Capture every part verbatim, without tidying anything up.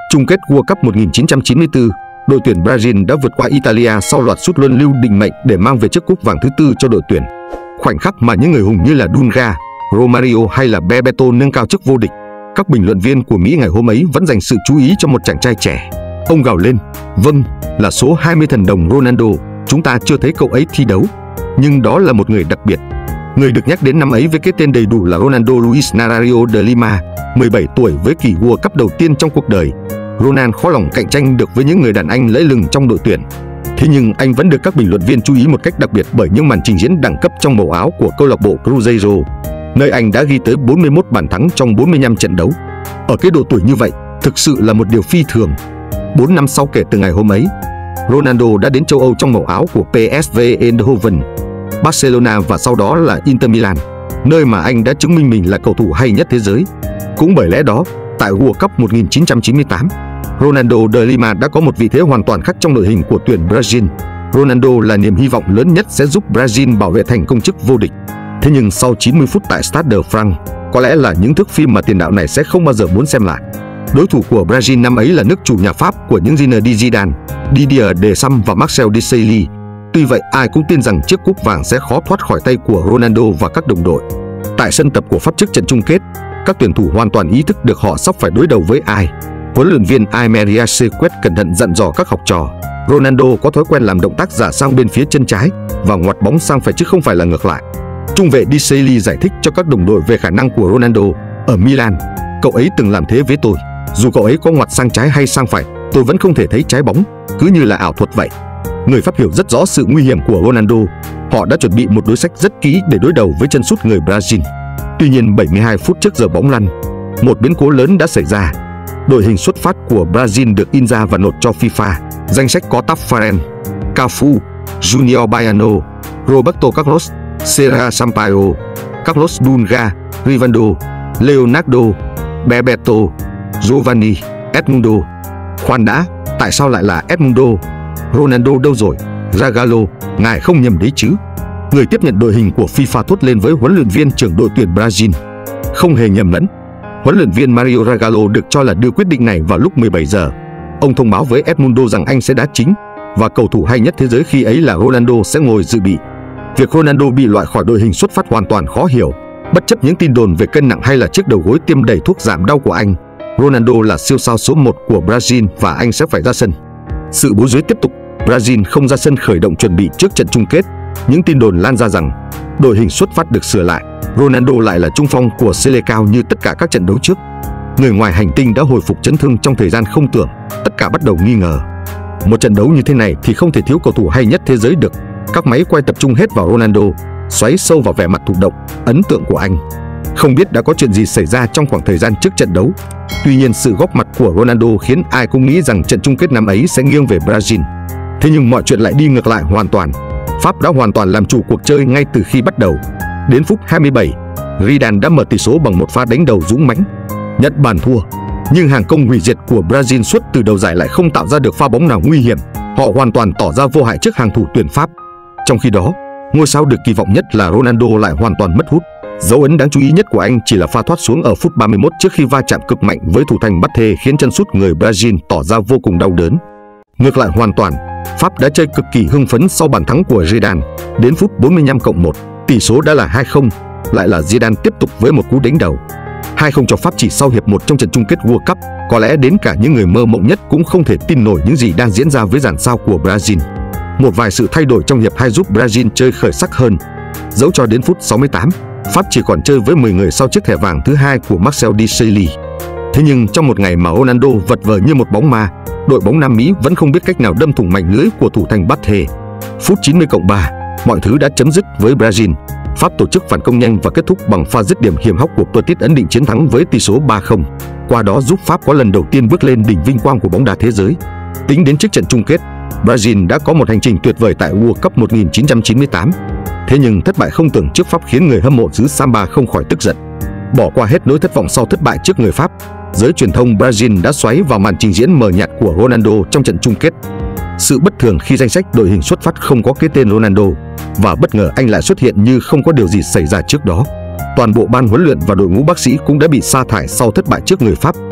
Chung kết World Cup một nghìn chín trăm chín mươi tư, đội tuyển Brazil đã vượt qua Italia sau loạt sút luân lưu định mệnh để mang về chiếc cúp vàng thứ tư cho đội tuyển. Khoảnh khắc mà những người hùng như là Dunga, Romario hay là Bebeto nâng cao chức vô địch, các bình luận viên của Mỹ ngày hôm ấy vẫn dành sự chú ý cho một chàng trai trẻ. Ông gào lên, vâng, là số hai mươi thần đồng Ronaldo, chúng ta chưa thấy cậu ấy thi đấu. Nhưng đó là một người đặc biệt. Người được nhắc đến năm ấy với cái tên đầy đủ là Ronaldo Luis Nazario de Lima, mười bảy tuổi với kỳ World Cup đầu tiên trong cuộc đời. Ronaldo khó lòng cạnh tranh được với những người đàn anh lẫy lừng trong đội tuyển. Thế nhưng anh vẫn được các bình luận viên chú ý một cách đặc biệt bởi những màn trình diễn đẳng cấp trong màu áo của câu lạc bộ Cruzeiro, nơi anh đã ghi tới bốn mươi mốt bàn thắng trong bốn mươi lăm trận đấu. Ở cái độ tuổi như vậy, thực sự là một điều phi thường. bốn năm sau kể từ ngày hôm ấy, Ronaldo đã đến châu Âu trong màu áo của pê ét vê Eindhoven, Barcelona và sau đó là Inter Milan, nơi mà anh đã chứng minh mình là cầu thủ hay nhất thế giới. Cũng bởi lẽ đó, tại World Cup một nghìn chín trăm chín mươi tám, Ronaldo de Lima đã có một vị thế hoàn toàn khác trong đội hình của tuyển Brazil. Ronaldo là niềm hy vọng lớn nhất sẽ giúp Brazil bảo vệ thành công chức vô địch. Thế nhưng sau chín mươi phút tại Stade de France, có lẽ là những thước phim mà tiền đạo này sẽ không bao giờ muốn xem lại. Đối thủ của Brazil năm ấy là nước chủ nhà Pháp của những Zinedine Zidane, Didier Deschamps và Marcel Desailly. Tuy vậy, ai cũng tin rằng chiếc cúp vàng sẽ khó thoát khỏi tay của Ronaldo và các đồng đội. Tại sân tập của Pháp trước trận chung kết, các tuyển thủ hoàn toàn ý thức được họ sắp phải đối đầu với ai. Huấn luyện viên Aimeric Sequet cẩn thận dặn dò các học trò. Ronaldo có thói quen làm động tác giả sang bên phía chân trái và ngoặt bóng sang phải chứ không phải là ngược lại. Trung vệ Desailly giải thích cho các đồng đội về khả năng của Ronaldo. Ở Milan, cậu ấy từng làm thế với tôi. Dù cậu ấy có ngoặt sang trái hay sang phải, tôi vẫn không thể thấy trái bóng, cứ như là ảo thuật vậy. Người Pháp hiểu rất rõ sự nguy hiểm của Ronaldo. Họ đã chuẩn bị một đối sách rất kỹ để đối đầu với chân sút người Brazil. Tuy nhiên, bảy mươi hai phút trước giờ bóng lăn, một biến cố lớn đã xảy ra. Đội hình xuất phát của Brazil được in ra và nộp cho FIFA. Danh sách có Tafarel, Cafu, Junior Baiano, Roberto Carlos, Serra Sampaio, Carlos Dunga, Rivaldo, Leonardo, Bebeto, Giovanni, Edmundo. Khoan đã, tại sao lại là Edmundo? Ronaldo đâu rồi? Zagallo, ngài không nhầm đấy chứ? Người tiếp nhận đội hình của FIFA thốt lên với huấn luyện viên trưởng đội tuyển Brazil. Không hề nhầm lẫn. Huấn luyện viên Mario Zagallo được cho là đưa quyết định này vào lúc mười bảy giờ. Ông thông báo với Edmundo rằng anh sẽ đá chính và cầu thủ hay nhất thế giới khi ấy là Ronaldo sẽ ngồi dự bị. Việc Ronaldo bị loại khỏi đội hình xuất phát hoàn toàn khó hiểu. Bất chấp những tin đồn về cân nặng hay là chiếc đầu gối tiêm đầy thuốc giảm đau của anh, Ronaldo là siêu sao số một của Brazil và anh sẽ phải ra sân. Sự bối rối tiếp tục. Brazil không ra sân khởi động chuẩn bị trước trận chung kết. Những tin đồn lan ra rằng đội hình xuất phát được sửa lại. Ronaldo lại là trung phong của Selecao như tất cả các trận đấu trước. Người ngoài hành tinh đã hồi phục chấn thương trong thời gian không tưởng. Tất cả bắt đầu nghi ngờ. Một trận đấu như thế này thì không thể thiếu cầu thủ hay nhất thế giới được. Các máy quay tập trung hết vào Ronaldo, xoáy sâu vào vẻ mặt thụ động, ấn tượng của anh. Không biết đã có chuyện gì xảy ra trong khoảng thời gian trước trận đấu. Tuy nhiên, sự góp mặt của Ronaldo khiến ai cũng nghĩ rằng trận chung kết năm ấy sẽ nghiêng về Brazil. Thế nhưng mọi chuyện lại đi ngược lại hoàn toàn. Pháp đã hoàn toàn làm chủ cuộc chơi ngay từ khi bắt đầu. Đến phút hai mươi bảy, Zidane đã mở tỷ số bằng một pha đánh đầu dũng mãnh, nhận bàn thua. Nhưng hàng công hủy diệt của Brazil suốt từ đầu giải lại không tạo ra được pha bóng nào nguy hiểm. Họ hoàn toàn tỏ ra vô hại trước hàng thủ tuyển Pháp. Trong khi đó, ngôi sao được kỳ vọng nhất là Ronaldo lại hoàn toàn mất hút. Dấu ấn đáng chú ý nhất của anh chỉ là pha thoát xuống ở phút ba mươi mốt trước khi va chạm cực mạnh với thủ thành Barthez khiến chân sút người Brazil tỏ ra vô cùng đau đớn. Ngược lại hoàn toàn, Pháp đã chơi cực kỳ hưng phấn sau bàn thắng của Zidane. Đến phút bốn mươi lăm cộng một, tỷ số đã là hai không, lại là Zidane tiếp tục với một cú đánh đầu. hai không cho Pháp chỉ sau hiệp một trong trận chung kết World Cup. Có lẽ đến cả những người mơ mộng nhất cũng không thể tin nổi những gì đang diễn ra với dàn sao của Brazil. Một vài sự thay đổi trong hiệp hai giúp Brazil chơi khởi sắc hơn. Dẫu cho đến phút sáu mươi tám, Pháp chỉ còn chơi với mười người sau chiếc thẻ vàng thứ hai của Marcel Desailly. Thế nhưng trong một ngày mà Ronaldo vật vờ như một bóng ma, đội bóng Nam Mỹ vẫn không biết cách nào đâm thủng mảnh lưới của thủ thành Barthez. Phút chín mươi cộng ba, mọi thứ đã chấm dứt với Brazil. Pháp tổ chức phản công nhanh và kết thúc bằng pha dứt điểm hiểm hóc của Petit ấn định chiến thắng với tỷ số ba không. Qua đó giúp Pháp có lần đầu tiên bước lên đỉnh vinh quang của bóng đá thế giới. Tính đến trước trận chung kết, Brazil đã có một hành trình tuyệt vời tại World Cup một nghìn chín trăm chín mươi tám. Thế nhưng thất bại không tưởng trước Pháp khiến người hâm mộ xứ Samba không khỏi tức giận. Bỏ qua hết nỗi thất vọng sau thất bại trước người Pháp, giới truyền thông Brazil đã xoáy vào màn trình diễn mờ nhạt của Ronaldo trong trận chung kết. Sự bất thường khi danh sách đội hình xuất phát không có cái tên Ronaldo, và bất ngờ anh lại xuất hiện như không có điều gì xảy ra trước đó. Toàn bộ ban huấn luyện và đội ngũ bác sĩ cũng đã bị sa thải sau thất bại trước người Pháp.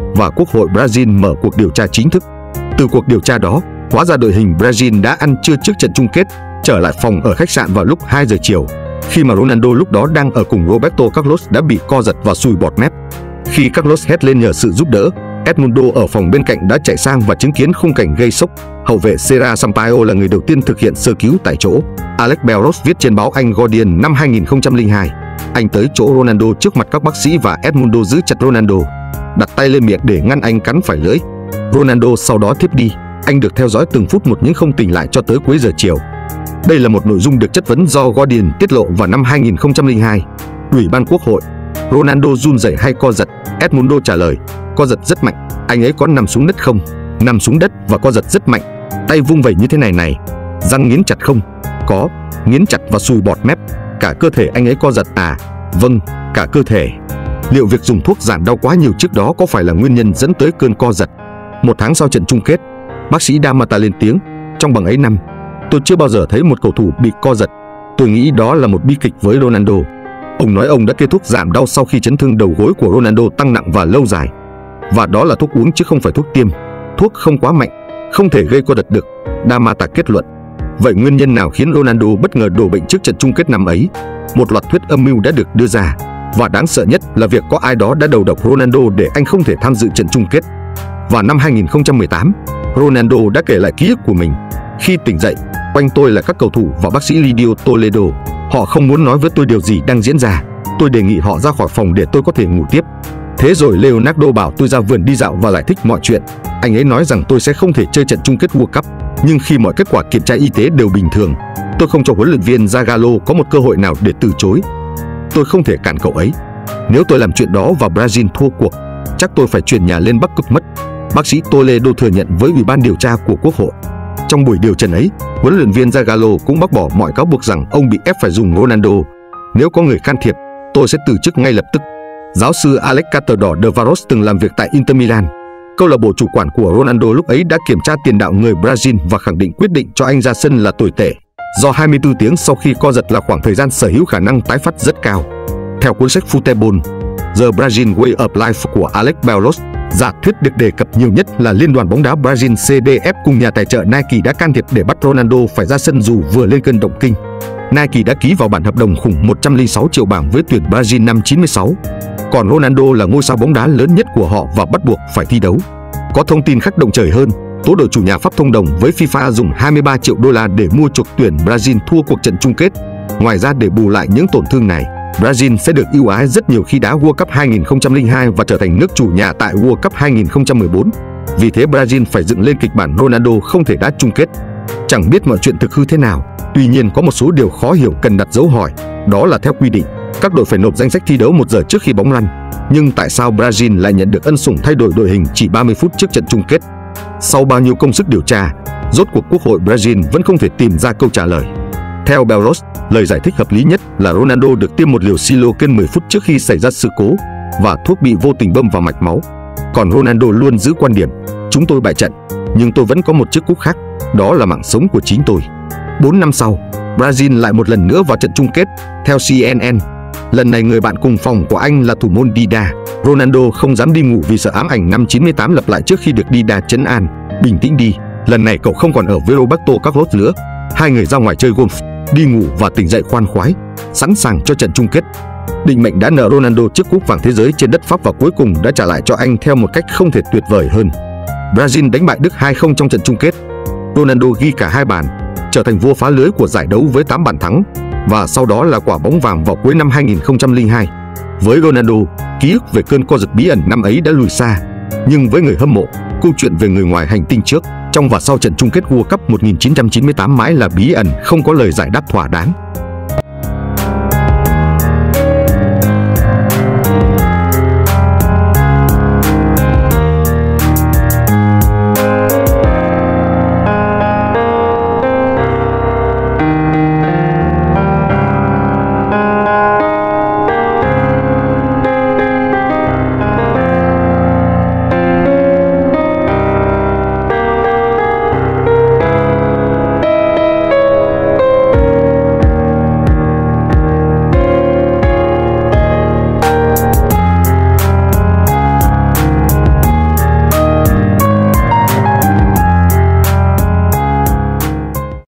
và Quốc hội Brazil mở cuộc điều tra chính thức. Từ cuộc điều tra đó, hóa ra đội hình Brazil đã ăn trưa trước trận chung kết, trở lại phòng ở khách sạn vào lúc hai giờ chiều, khi mà Ronaldo lúc đó đang ở cùng Roberto Carlos đã bị co giật và sùi bọt mép. Khi Carlos hét lên nhờ sự giúp đỡ, Edmundo ở phòng bên cạnh đã chạy sang và chứng kiến khung cảnh gây sốc. Hậu vệ Serra Sampaio là người đầu tiên thực hiện sơ cứu tại chỗ. Alex Belros viết trên báo Anh Guardian năm hai nghìn không trăm lẻ hai. Anh tới chỗ Ronaldo trước mặt các bác sĩ và Edmundo giữ chặt Ronaldo, đặt tay lên miệng để ngăn anh cắn phải lưỡi. Ronaldo sau đó thiếp đi. Anh được theo dõi từng phút một nhưng không tỉnh lại cho tới cuối giờ chiều. Đây là một nội dung được chất vấn do Guardian tiết lộ vào năm hai nghìn không trăm lẻ hai. Ủy ban Quốc hội: Ronaldo run rẩy hay co giật? Edmundo trả lời: co giật rất mạnh. Anh ấy có nằm xuống đất không? Nằm xuống đất và co giật rất mạnh. Tay vung vẩy như thế này này. Răng nghiến chặt không? Có, nghiến chặt và sùi bọt mép. Cả cơ thể anh ấy co giật à? Vâng, cả cơ thể. Liệu việc dùng thuốc giảm đau quá nhiều trước đó có phải là nguyên nhân dẫn tới cơn co giật? Một tháng sau trận chung kết, bác sĩ Damata lên tiếng: trong bằng ấy năm, tôi chưa bao giờ thấy một cầu thủ bị co giật. Tôi nghĩ đó là một bi kịch với Ronaldo. Ông nói ông đã kê thuốc giảm đau sau khi chấn thương đầu gối của Ronaldo tăng nặng và lâu dài. Và đó là thuốc uống chứ không phải thuốc tiêm. Thuốc không quá mạnh, không thể gây co giật được, Damata kết luận. Vậy nguyên nhân nào khiến Ronaldo bất ngờ đổ bệnh trước trận chung kết năm ấy? Một loạt thuyết âm mưu đã được đưa ra, và đáng sợ nhất là việc có ai đó đã đầu độc Ronaldo để anh không thể tham dự trận chung kết. Vào năm hai nghìn không trăm mười tám, Ronaldo đã kể lại ký ức của mình. Khi tỉnh dậy, quanh tôi là các cầu thủ và bác sĩ Lidio Toledo. Họ không muốn nói với tôi điều gì đang diễn ra. Tôi đề nghị họ ra khỏi phòng để tôi có thể ngủ tiếp. Thế rồi Leonardo bảo tôi ra vườn đi dạo và giải thích mọi chuyện. Anh ấy nói rằng tôi sẽ không thể chơi trận chung kết World Cup. Nhưng khi mọi kết quả kiểm tra y tế đều bình thường, tôi không cho huấn luyện viên Zagallo có một cơ hội nào để từ chối. Tôi không thể cản cậu ấy. Nếu tôi làm chuyện đó và Brazil thua cuộc, chắc tôi phải chuyển nhà lên Bắc Cực mất. Bác sĩ Toledo thừa nhận với Ủy ban điều tra của Quốc hội. Trong buổi điều trần ấy, huấn luyện viên Zagallo cũng bác bỏ mọi cáo buộc rằng ông bị ép phải dùng Ronaldo. Nếu có người can thiệp, tôi sẽ từ chức ngay lập tức. Giáo sư Alex Catedor de Varos từng làm việc tại Inter Milan. Câu lạc bộ chủ quản của Ronaldo lúc ấy đã kiểm tra tiền đạo người Brazil và khẳng định quyết định cho anh ra sân là tồi tệ, do hai mươi tư tiếng sau khi co giật là khoảng thời gian sở hữu khả năng tái phát rất cao. Theo cuốn sách Futebol, The Brazil Way of Life của Alex Belros, giả thuyết được đề cập nhiều nhất là Liên đoàn bóng đá Brazil xê đê ép cùng nhà tài trợ Nike đã can thiệp để bắt Ronaldo phải ra sân dù vừa lên cơn động kinh. Nike đã ký vào bản hợp đồng khủng một trăm lẻ sáu triệu bảng với tuyển Brazil năm chín mươi sáu. Còn Ronaldo là ngôi sao bóng đá lớn nhất của họ và bắt buộc phải thi đấu. Có thông tin khác động trời hơn, tố đội chủ nhà Pháp thông đồng với FIFA dùng hai mươi ba triệu đô la để mua chuộc tuyển Brazil thua cuộc trận chung kết. Ngoài ra, để bù lại những tổn thương này, Brazil sẽ được ưu ái rất nhiều khi đá World Cup hai nghìn không trăm lẻ hai và trở thành nước chủ nhà tại World Cup hai nghìn không trăm mười bốn. Vì thế Brazil phải dựng lên kịch bản Ronaldo không thể đá chung kết. Chẳng biết mọi chuyện thực hư thế nào, tuy nhiên có một số điều khó hiểu cần đặt dấu hỏi. Đó là theo quy định, các đội phải nộp danh sách thi đấu một giờ trước khi bóng lăn. Nhưng tại sao Brazil lại nhận được ân sủng thay đổi đội hình chỉ ba mươi phút trước trận chung kết? Sau bao nhiêu công sức điều tra, rốt cuộc Quốc hội Brazil vẫn không thể tìm ra câu trả lời. Theo Belros, lời giải thích hợp lý nhất là Ronaldo được tiêm một liều Siloken mười phút trước khi xảy ra sự cố và thuốc bị vô tình bơm vào mạch máu. Còn Ronaldo luôn giữ quan điểm: chúng tôi bại trận, nhưng tôi vẫn có một chiếc cúp khác, đó là mạng sống của chính tôi. Bốn năm sau, Brazil lại một lần nữa vào trận chung kết. Theo xê en en, lần này người bạn cùng phòng của anh là thủ môn Dida. Ronaldo không dám đi ngủ vì sợ ám ảnh năm chín mươi tám lặp lại trước khi được Dida trấn an: bình tĩnh đi, lần này cậu không còn ở với Roberto Carlos nữa. Hai người ra ngoài chơi golf, đi ngủ và tỉnh dậy khoan khoái, sẵn sàng cho trận chung kết. Định mệnh đã nợ Ronaldo chiếc cúp vàng thế giới trên đất Pháp và cuối cùng đã trả lại cho anh theo một cách không thể tuyệt vời hơn. Brazil đánh bại Đức hai không trong trận chung kết. Ronaldo ghi cả hai bàn, trở thành vua phá lưới của giải đấu với tám bàn thắng, và sau đó là quả bóng vàng vào cuối năm hai nghìn không trăm lẻ hai. Với Ronaldo, ký ức về cơn co giật bí ẩn năm ấy đã lùi xa. Nhưng với người hâm mộ, câu chuyện về người ngoài hành tinh trước, trong và sau trận chung kết World Cup một nghìn chín trăm chín mươi tám mãi là bí ẩn không có lời giải đáp thỏa đáng.